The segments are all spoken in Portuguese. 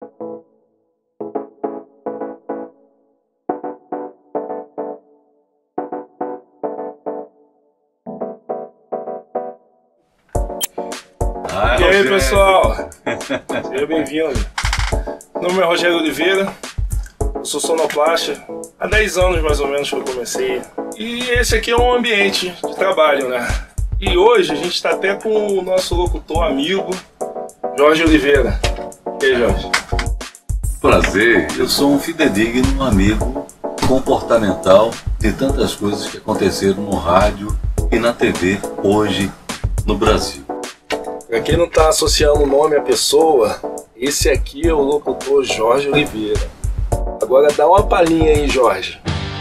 E aí, pessoal, seja bem-vindo. Meu nome é Rogério Oliveira, eu sou sonoplasta, há 10 anos mais ou menos que eu comecei. E esse aqui é um ambiente de trabalho, né? E hoje a gente está até com o nosso locutor amigo, Jorge Oliveira. E aí, Jorge? Prazer, eu sou um fidedigno amigo comportamental de tantas coisas que aconteceram no rádio e na TV hoje no Brasil. Pra quem não está associando o nome à pessoa, esse aqui é o locutor Jorge Oliveira. Agora dá uma palhinha aí, Jorge.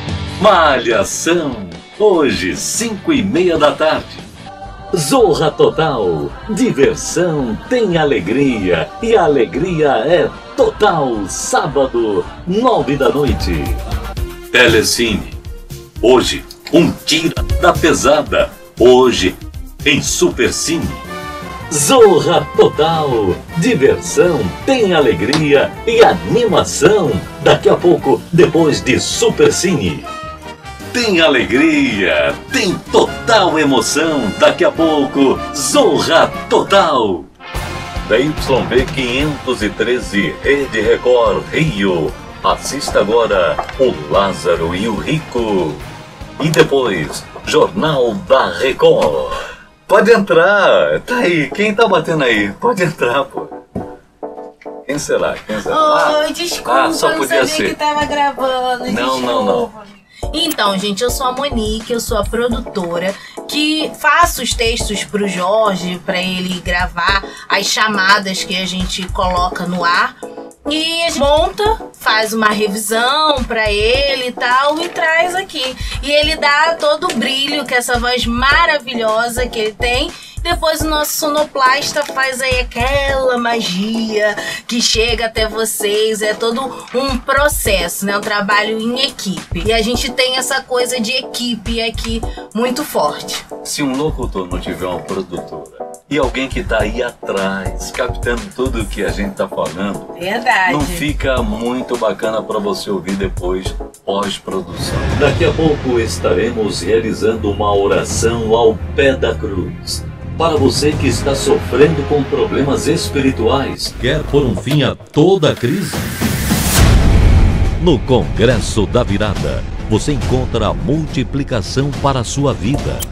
Malhação, hoje 5:30 da tarde. Zorra Total, diversão tem alegria e a alegria é total. Sábado, 9 da noite. Telecine, hoje um tira da pesada, hoje em Supercine. Zorra Total, diversão tem alegria e animação. Daqui a pouco, depois de Supercine. Tem alegria, tem total emoção. Daqui a pouco, Zorra Total. Da YB 513, Rede Record Rio. Assista agora o Lázaro e o Rico. E depois, Jornal da Record. Pode entrar, tá aí. Quem tá batendo aí? Pode entrar, pô. Quem será? Quem será? Oi, desculpa, só eu não podia sabia ser. que tava gravando. Não. Então, gente, eu sou a Monique, eu sou a produtora que faço os textos pro Jorge, pra ele gravar as chamadas que a gente coloca no ar. E a gente monta, faz uma revisão pra ele e tal, e traz aqui. E ele dá todo o brilho que essa voz maravilhosa que ele tem. Depois o nosso sonoplasta faz aí aquela magia que chega até vocês. É todo um processo, né? Um trabalho em equipe. E a gente tem essa coisa de equipe aqui muito forte. Se um locutor não tiver uma produtora e alguém que tá aí atrás, captando tudo o que a gente tá falando, Verdade. não fica muito bacana para você ouvir depois, pós-produção. Daqui a pouco estaremos realizando uma oração ao pé da cruz. Para você que está sofrendo com problemas espirituais, quer pôr um fim a toda a crise? No Congresso da Virada, você encontra a multiplicação para a sua vida.